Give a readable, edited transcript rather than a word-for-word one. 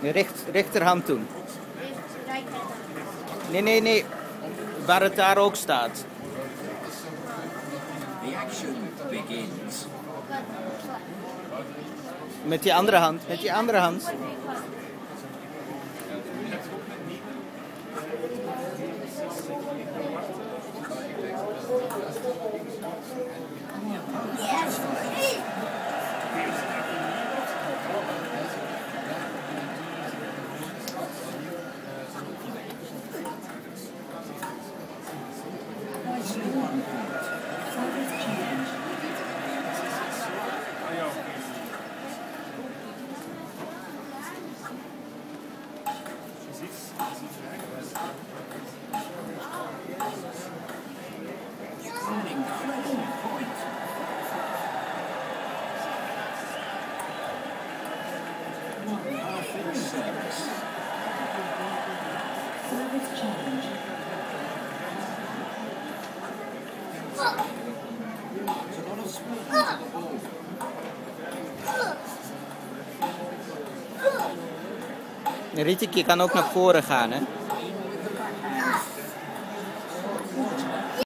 Rechterhand doen. Nee. Waar het daar ook staat. The action begins. Met die andere hand. Ritik, je kan ook naar voren gaan, hè?